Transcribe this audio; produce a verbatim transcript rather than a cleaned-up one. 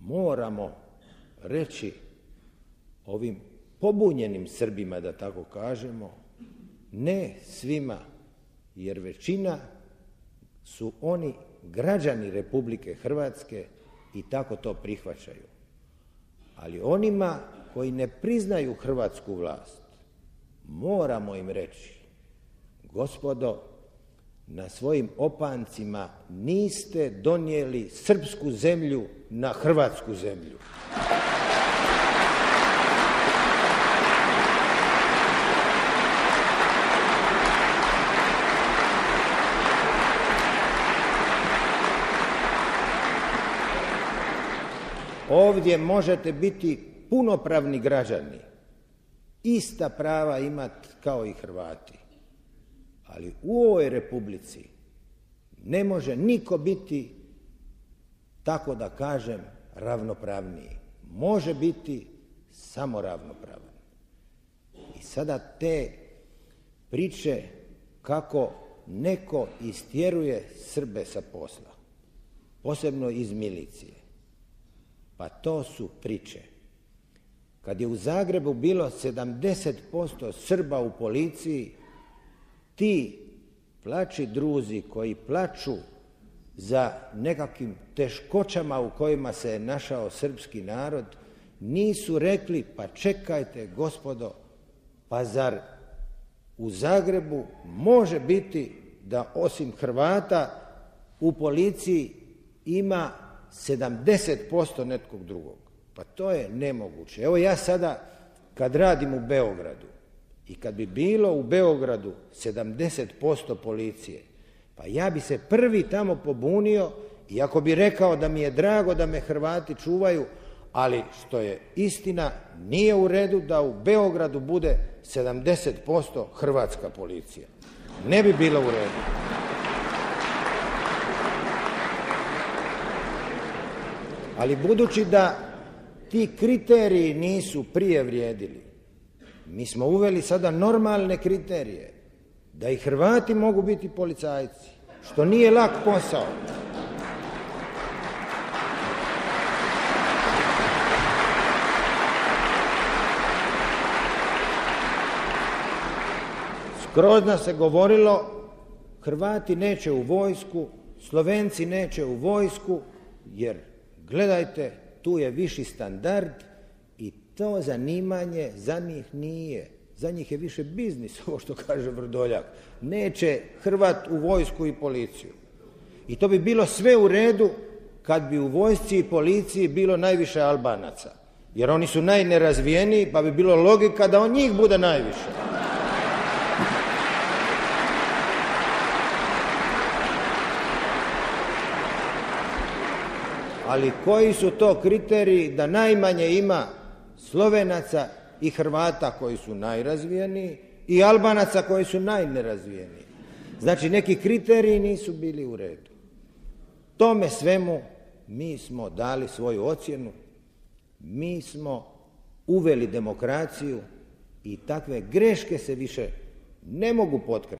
moramo reći ovim pobunjenim Srbima, da tako kažemo, ne svima, jer većina su oni građani Republike Hrvatske i tako to prihvaćaju. Ali onima koji ne priznaju hrvatsku vlast, moramo im reći: gospodo, na svojim opancima niste donijeli srpsku zemlju na hrvatsku zemlju. Ovdje možete biti punopravni građani, ista prava imati kao i Hrvati. Ali u ovoj republici ne može niko biti, tako da kažem, ravnopravniji. Može biti samo ravnopravan. I sada te priče kako neko istjeruje Srbe sa posla, posebno iz milicije, pa to su priče. Kad je u Zagrebu bilo sedamdeset posto Srba u policiji, ti plači druzi koji plaču za nekakvim teškoćama u kojima se je našao srpski narod, nisu rekli: pa čekajte gospodo, pa zar u Zagrebu može biti da osim Hrvata u policiji ima sedamdeset posto nekog drugog? Pa to je nemoguće. Evo ja sada kad radim u Beogradu i kad bi bilo u Beogradu sedamdeset posto policije, pa ja bi se prvi tamo pobunio, iako bi rekao da mi je drago da me Hrvati čuvaju, ali što je istina, nije u redu da u Beogradu bude sedamdeset posto hrvatska policija. Ne bi bilo u redu. Ali budući da ti kriteriji nisu prije vrijedili, mi smo uveli sada normalne kriterije da i Hrvati mogu biti policajci, što nije lak posao. Skroz nas se govorilo: Hrvati neće u vojsku, Slovenci neće u vojsku, jer gledajte, tu je viši standard i to zanimanje za njih nije. Za njih je više biznis, ovo što kaže Vrdoljak. Neće Hrvat u vojsku i policiju. I to bi bilo sve u redu kad bi u vojsci i policiji bilo najviše Albanaca. Jer oni su najnerazvijeniji, pa bi bilo logika da od njih bude najviše. Ali koji su to kriteriji da najmanje ima Slovenaca i Hrvata koji su najrazvijeniji i Albanaca koji su najnerazvijeniji? Znači neki kriteriji nisu bili u redu. Tome svemu mi smo dali svoju ocjenu, mi smo uveli demokraciju i takve greške se više ne mogu potkrasti.